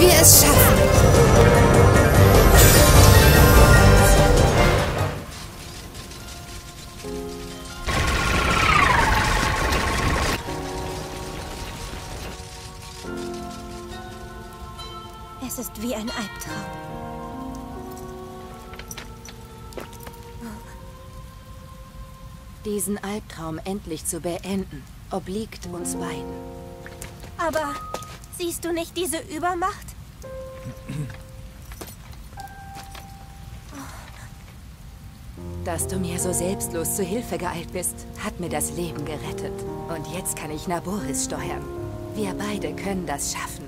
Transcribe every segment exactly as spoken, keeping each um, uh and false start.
wir es schaffen. Es ist wie ein Albtraum. Diesen Albtraum endlich zu beenden, obliegt uns beiden. Aber siehst du nicht diese Übermacht? Dass du mir so selbstlos zu Hilfe geeilt bist, hat mir das Leben gerettet. Und jetzt kann ich Naboris steuern. Wir beide können das schaffen.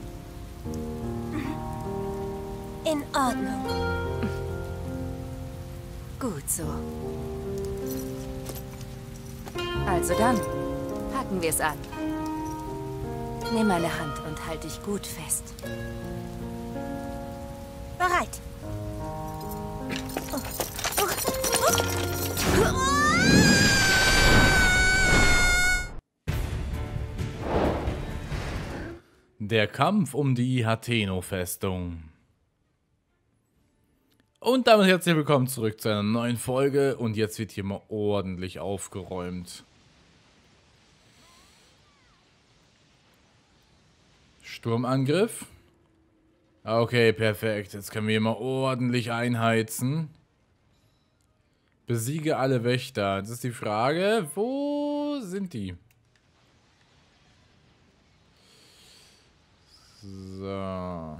In Ordnung. Gut so. Also dann, packen wir es an. Nimm meine Hand und halt dich gut fest. Bereit. Der Kampf um die Hateno-Festung. Und damit herzlich willkommen zurück zu einer neuen Folge. Und jetzt wird hier mal ordentlich aufgeräumt. Sturmangriff. Okay, perfekt. Jetzt können wir hier mal ordentlich einheizen. Besiege alle Wächter. Das ist die Frage. Wo sind die? So.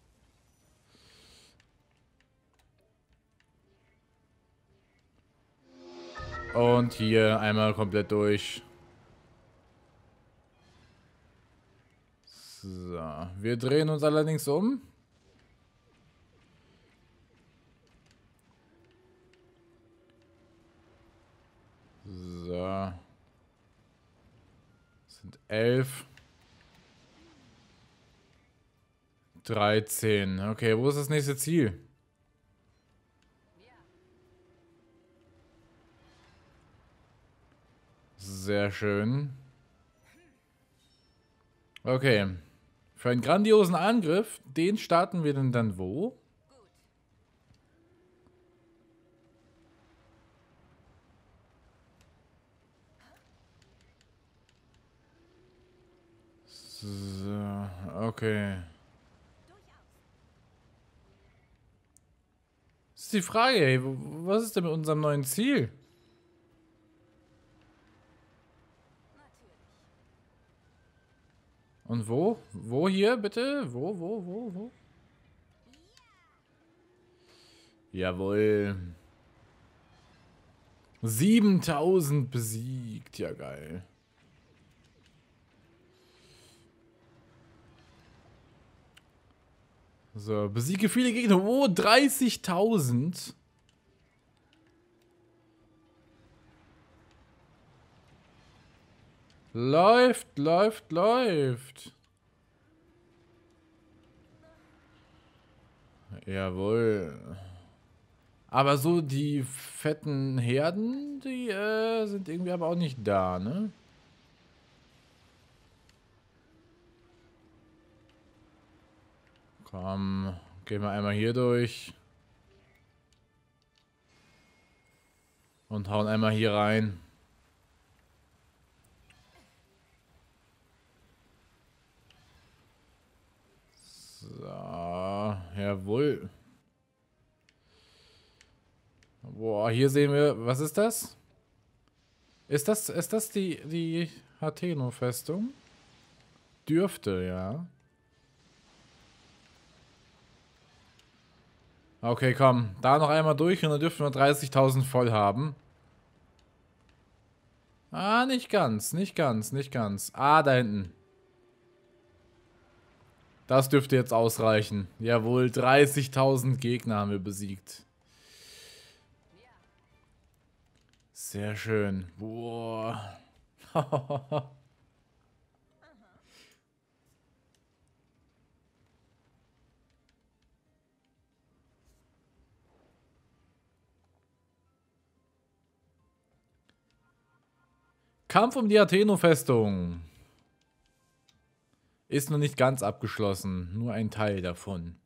Und hier einmal komplett durch. So. Wir drehen uns allerdings um. So. Das sind elf. dreizehn. Okay, wo ist das nächste Ziel? Sehr schön. Okay. Für einen grandiosen Angriff, den starten wir denn dann wo? So, okay. Das ist die Frage, ey. Was ist denn mit unserem neuen Ziel? Und wo? Wo hier, bitte? Wo, wo, wo, wo? Jawohl. siebentausend besiegt. Ja, geil. So, besiege viele Gegner. Oh, dreißigtausend. Läuft, läuft, läuft. Jawohl. Aber so die fetten Herden, die äh, sind irgendwie aber auch nicht da, ne? Komm, gehen wir einmal hier durch. Und hauen einmal hier rein. So, jawohl. Boah, hier sehen wir, was ist das? Ist das, ist das die, die Hateno-Festung? Dürfte, ja. Okay, komm, da noch einmal durch und dann dürfen wir dreißigtausend voll haben. Ah, nicht ganz, nicht ganz, nicht ganz. Ah, da hinten. Das dürfte jetzt ausreichen. Jawohl, dreißigtausend Gegner haben wir besiegt. Sehr schön. Boah. Kampf um die Hateno-Festung. Ist noch nicht ganz abgeschlossen. Nur ein Teil davon.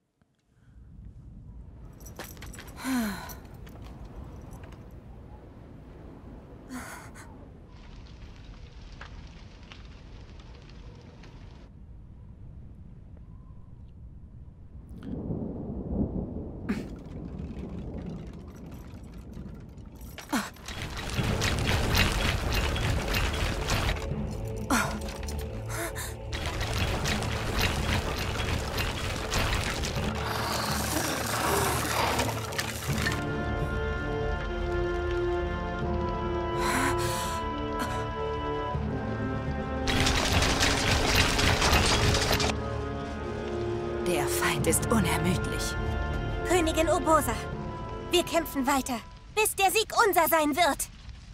Der Feind ist unermüdlich. Königin Urbosa, wir kämpfen weiter, bis der Sieg unser sein wird.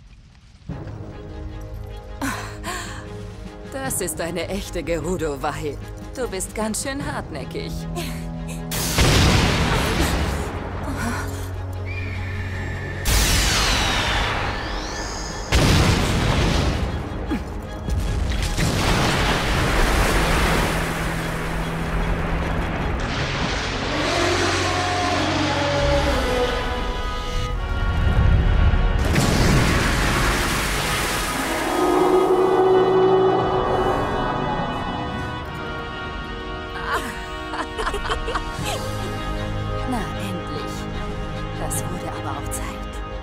Das ist eine echte Gerudo-Wahl. Du bist ganz schön hartnäckig. Na, endlich. Das wurde aber auch Zeit.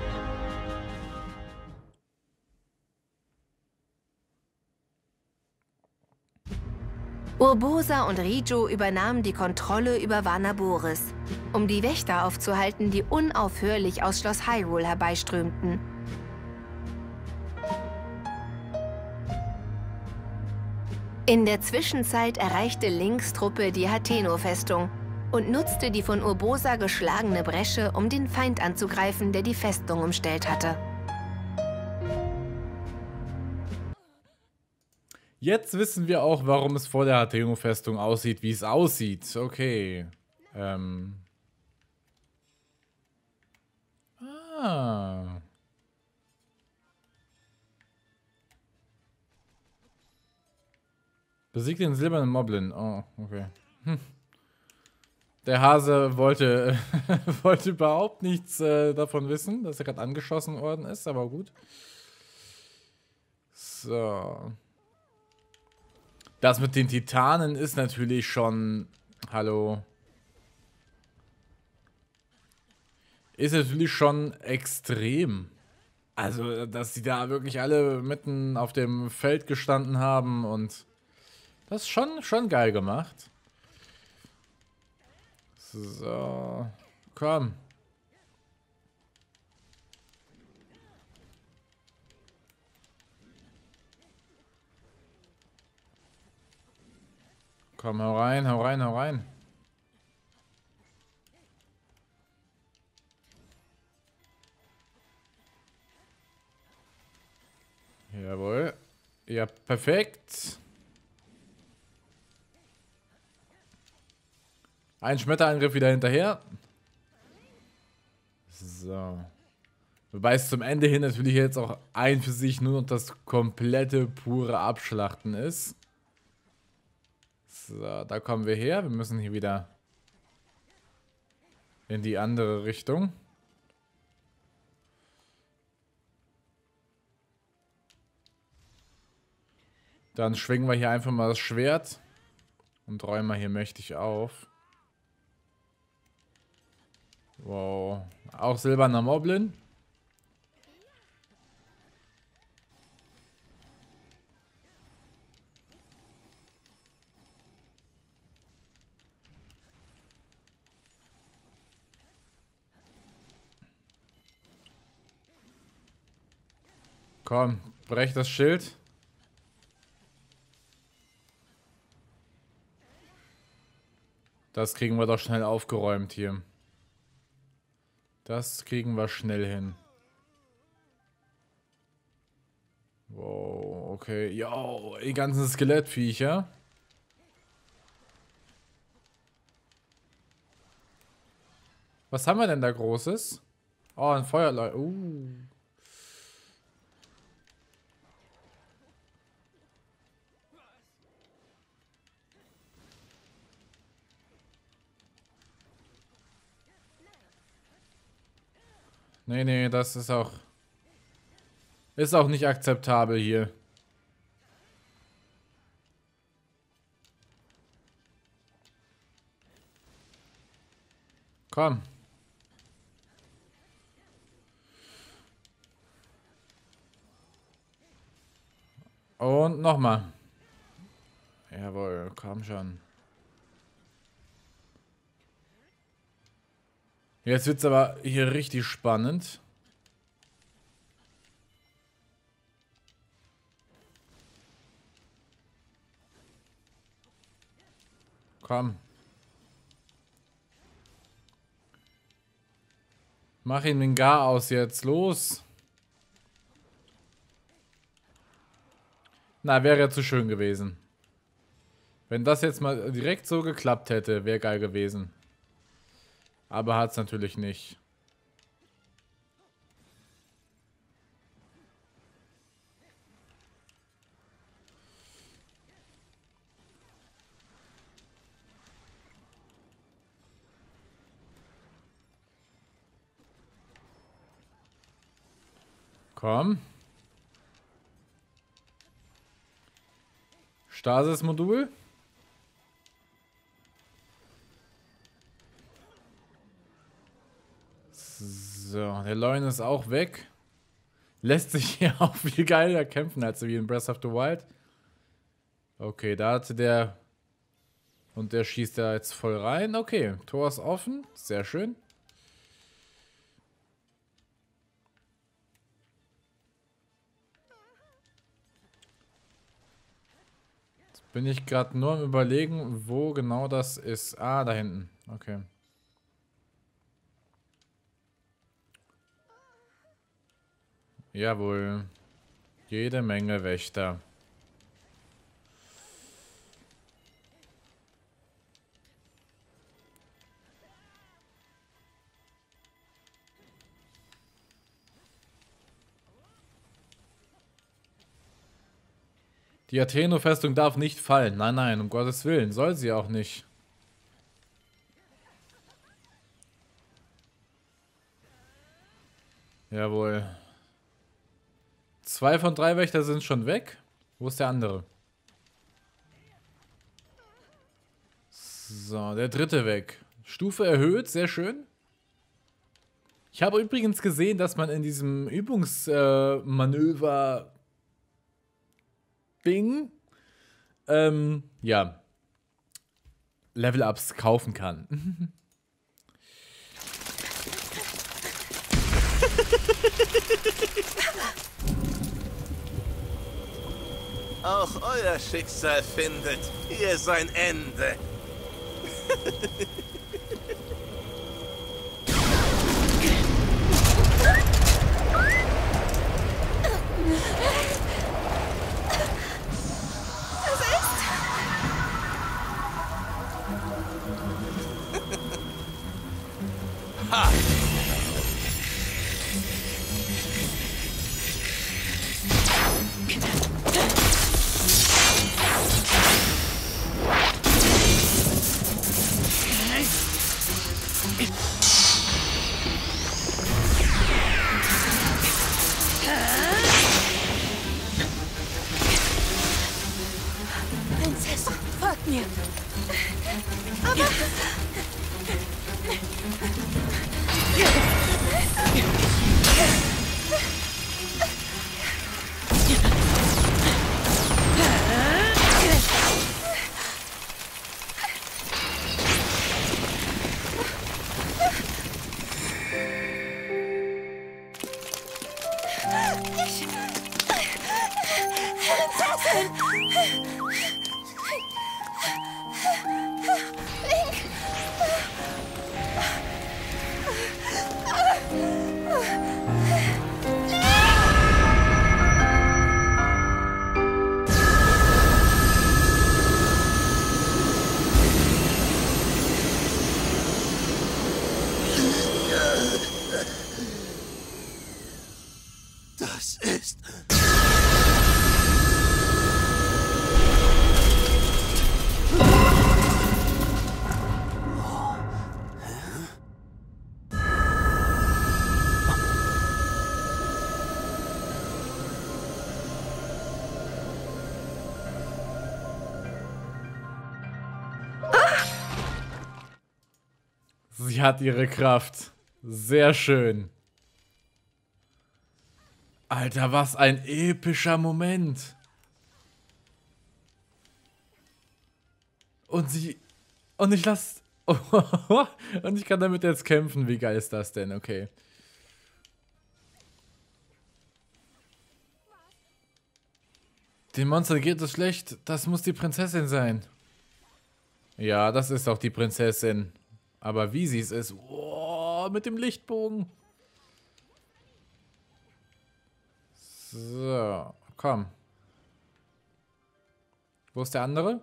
Urbosa und Riju übernahmen die Kontrolle über Vana Boris, um die Wächter aufzuhalten, die unaufhörlich aus Schloss Hyrule herbeiströmten. In der Zwischenzeit erreichte Links Truppe die Hateno-Festung und nutzte die von Urbosa geschlagene Bresche, um den Feind anzugreifen, der die Festung umstellt hatte. Jetzt wissen wir auch, warum es vor der Hateno-Festung aussieht, wie es aussieht. Okay. Ähm. Ah. Besiegt den silbernen Moblin. Oh, okay. Hm. Der Hase wollte, wollte überhaupt nichts äh, davon wissen, dass er gerade angeschossen worden ist, aber gut. So. Das mit den Titanen ist natürlich schon... Hallo. Ist natürlich schon extrem. Also, dass die da wirklich alle mitten auf dem Feld gestanden haben und... Das ist schon, schon geil gemacht. So. Komm. Komm, hau rein, hau rein, hau rein. Jawohl. Ja, perfekt. Ein Schmetterangriff wieder hinterher. So. Wobei es zum Ende hin natürlich jetzt auch ein für sich nur noch das komplette, pure Abschlachten ist. So, da kommen wir her. Wir müssen hier wieder in die andere Richtung. Dann schwingen wir hier einfach mal das Schwert und räumen wir hier mächtig auf. Wow. Auch silberner Moblin. Komm, brech das Schild. Das kriegen wir doch schnell aufgeräumt hier. Das kriegen wir schnell hin. Wow, okay. Jo, die ganzen Skelettviecher. Was haben wir denn da Großes? Oh, ein Feuerleuchter. Uh. Nee, nee, das ist auch... Ist auch nicht akzeptabel hier. Komm. Und nochmal. Jawohl, komm schon. Jetzt wird's aber hier richtig spannend. Komm. Mach ihn den Gar aus jetzt. Los. Na, wäre ja zu schön gewesen. Wenn das jetzt mal direkt so geklappt hätte, wäre geil gewesen. Aber hat's natürlich nicht. Komm. Stasis-Modul. So, der Leuen ist auch weg. Lässt sich hier auch viel geiler kämpfen als wie in Breath of the Wild. Okay, da hatte der... Und der schießt da jetzt voll rein. Okay, Tor ist offen. Sehr schön. Jetzt bin ich gerade nur am Überlegen, wo genau das ist. Ah, da hinten. Okay. Jawohl. Jede Menge Wächter. Die Atheno-Festung darf nicht fallen. Nein, nein, um Gottes Willen. Soll sie auch nicht. Jawohl. Zwei von drei Wächter sind schon weg. Wo ist der andere? So, der dritte weg. Stufe erhöht, sehr schön. Ich habe übrigens gesehen, dass man in diesem Übungsmanöver äh, Ding ähm, ja Level-Ups kaufen kann. Auch euer Schicksal findet hier sein Ende. Ha! Prinzessin, folgt mir. Aber... Link! Sie hat ihre Kraft. Sehr schön. Alter, was ein epischer Moment. Und sie... Und ich lass... Und ich kann damit jetzt kämpfen. Wie geil ist das denn? Okay. Dem Monster geht es schlecht. Das muss die Prinzessin sein. Ja, das ist auch die Prinzessin. Aber wie sie es ist... Oh, mit dem Lichtbogen. So, komm. Wo ist der andere?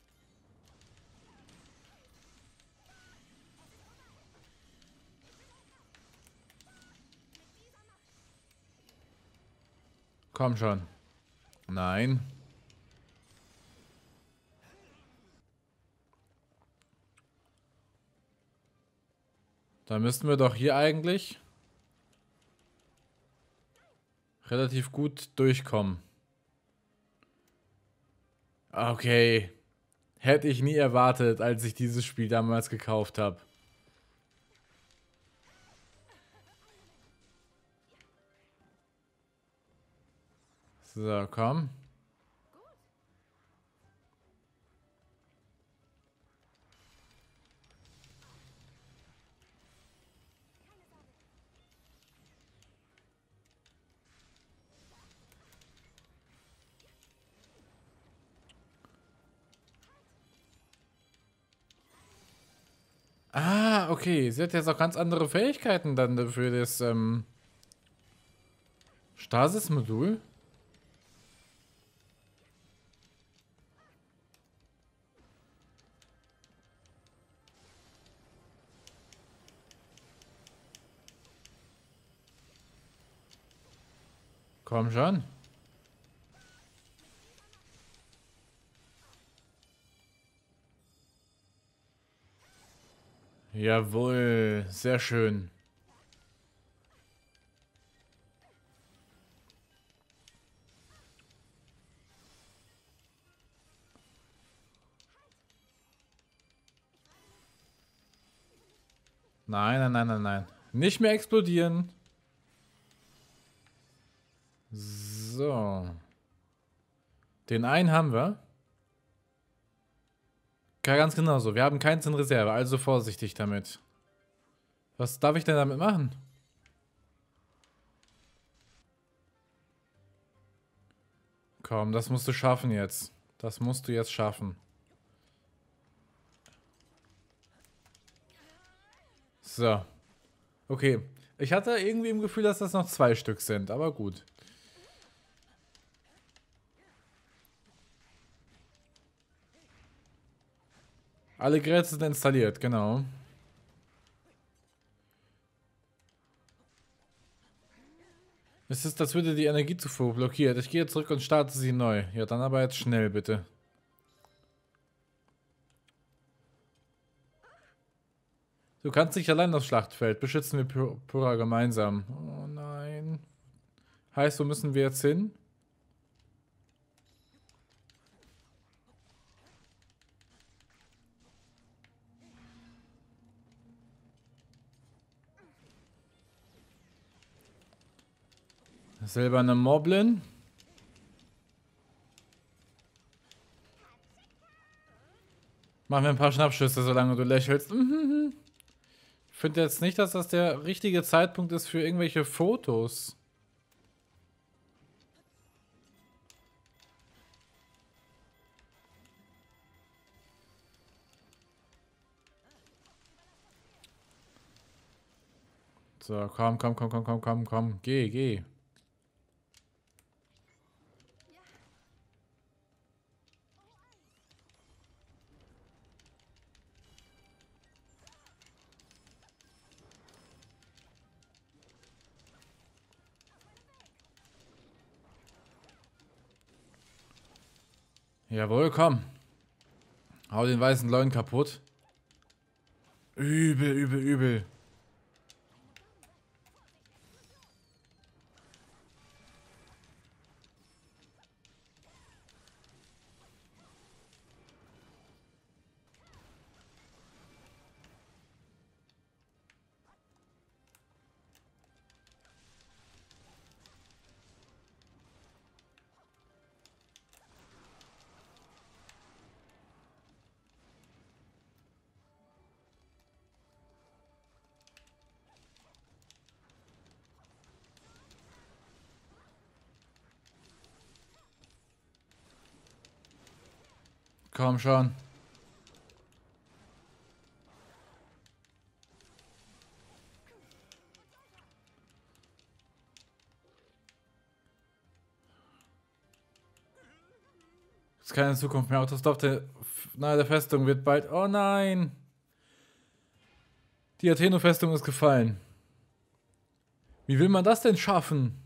Komm schon. Nein. Da müssten wir doch hier eigentlich relativ gut durchkommen. Okay. Hätte ich nie erwartet, als ich dieses Spiel damals gekauft habe. So, komm. Ah, okay. Sie hat jetzt auch ganz andere Fähigkeiten dann für das ähm, Stasis-Modul. Komm schon. Jawohl, sehr schön. Nein, nein, nein, nein, nein. Nicht mehr explodieren. So. Den einen haben wir. Ja, ganz genau so. Wir haben keins in Reserve, also vorsichtig damit. Was darf ich denn damit machen? Komm, das musst du schaffen jetzt. Das musst du jetzt schaffen. So. Okay. Ich hatte irgendwie im Gefühl, dass das noch zwei Stück sind, aber gut. Alle Geräte sind installiert, genau. Es ist, als würde die Energiezufuhr blockiert. Ich gehe zurück und starte sie neu. Ja, dann aber jetzt schnell, bitte. Du kannst nicht allein das Schlachtfeld. Beschützen wir Pur Pura gemeinsam. Oh nein. Heißt, wo müssen wir jetzt hin? Silberne Moblin. Machen wir ein paar Schnappschüsse, solange du lächelst. Ich finde jetzt nicht, dass das der richtige Zeitpunkt ist für irgendwelche Fotos. So, komm, komm, komm, komm, komm, komm, komm. Geh, geh. Jawohl, komm. Hau den weißen Leuen kaputt. Übel, übel, übel. Komm schon. Es ist keine Zukunft mehr. Autostop der nahe der Festung wird bald... Oh nein! Die Atheno-Festung ist gefallen. Wie will man das denn schaffen?